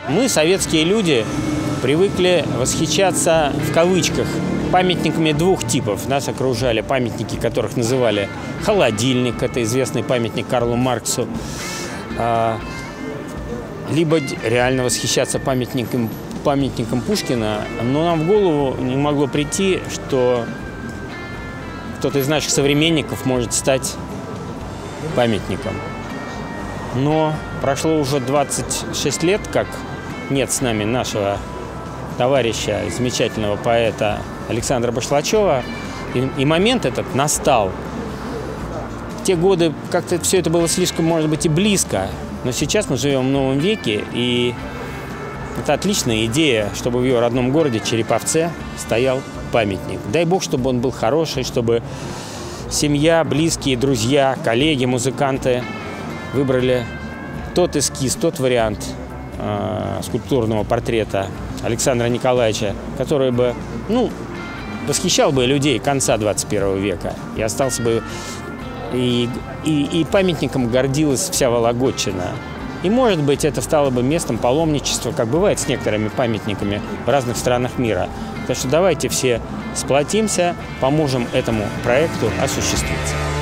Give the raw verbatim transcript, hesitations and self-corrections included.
Мы, советские люди, привыкли восхищаться, в кавычках, памятниками двух типов. Нас окружали памятники, которых называли «холодильник», это известный памятник Карлу Марксу, либо реально восхищаться памятником, памятником Пушкина, но нам в голову не могло прийти, что кто-то из наших современников может стать памятником. Но прошло уже двадцать шесть лет, как нет с нами нашего товарища, замечательного поэта Александра Башлачева, и, и момент этот настал. В те годы как-то все это было слишком, может быть, и близко, но сейчас мы живем в новом веке, и это отличная идея, чтобы в ее родном городе Череповце стоял памятник. Дай бог, чтобы он был хороший, чтобы семья, близкие, друзья, коллеги, музыканты выбрали тот эскиз, тот вариант э, скульптурного портрета Александра Николаевича, который бы, ну, восхищал бы людей конца двадцать первого века и остался бы, и, и, и памятником гордилась вся Вологодчина. И, может быть, это стало бы местом паломничества, как бывает с некоторыми памятниками в разных странах мира. Так что давайте все сплотимся, поможем этому проекту осуществиться.